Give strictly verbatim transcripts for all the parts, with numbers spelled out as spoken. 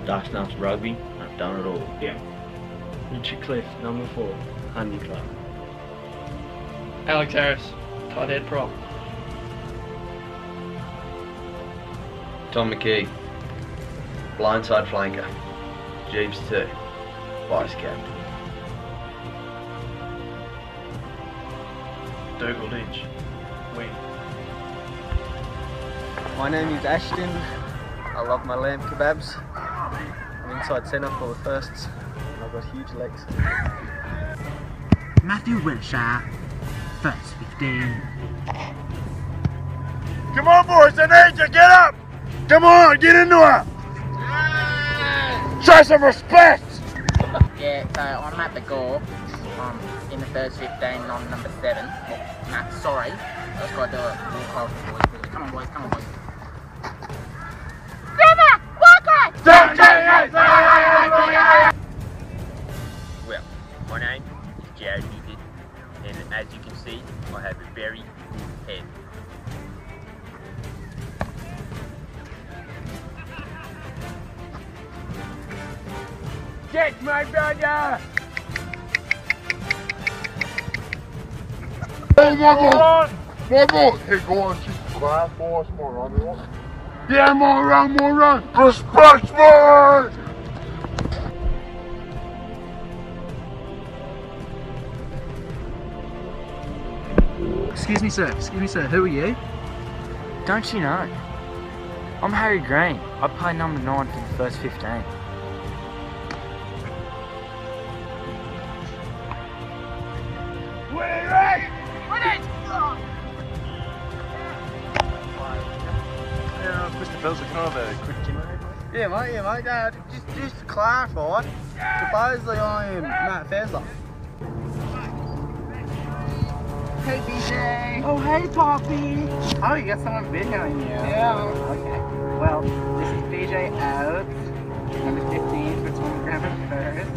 Dash Nuts Rugby. I've done it all. Yeah. Richard Cliff, number four, Hundy Club. Alex Harris, tight head prop. Tom McKee, blindside flanker. Jeeves two, vice captain. Dougal Ditch, wing. My name is Ashton. I love my lamb kebabs. I'm inside centre for the firsts, and I've got huge legs. Matthew Wilshire, first fifteen. Come on, boys, I need you, get up! Come on, get into it! Show some respect! Yeah, so I'm at the goal. Um, in the first fifteen on number seven. Oh, nah, sorry. I just got to do a little call for boys, boys. Come on, boys, come on, boys. Well, my name is Jared Newton, and as you can see, I have a very good head. Get my brother! Oh my god! My god! Hey, go on, just clap for us, more run, more. Yeah, more run, more run! Respect me! Excuse me, sir. Excuse me, sir. Who are you? Don't you know? I'm Harry Green. I play number nine for the first fifteen. Yeah, Mister Belzer, can I have a quick Q and A, please? Yeah, mate, yeah, mate. Uh, just, just to clarify, supposedly I am Matt Fezler. Hey, B J. Oh, hey, Poppy. Oh, you got someone videoing you. Yeah. Okay. Well, this is B J Oates, number fifteen for Tom Grandma first.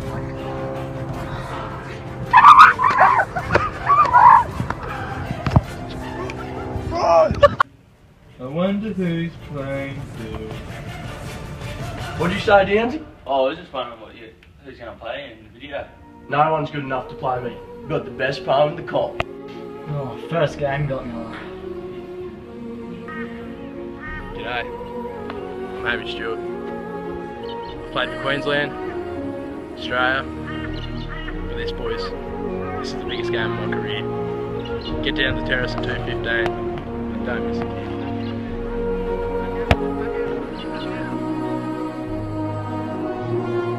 I wonder who's playing who. What'd you say, Downsy? Oh, I was just wondering what you, who's going to play in the video. No one's good enough to play me. We've got the best palm in the comp. Oh, first game got me on. G'day, I'm Hamish Stewart. I've played for Queensland, Australia, but this, boys, this is the biggest game of my career. Get down to the terrace at two fifteen and don't miss it. Thank you.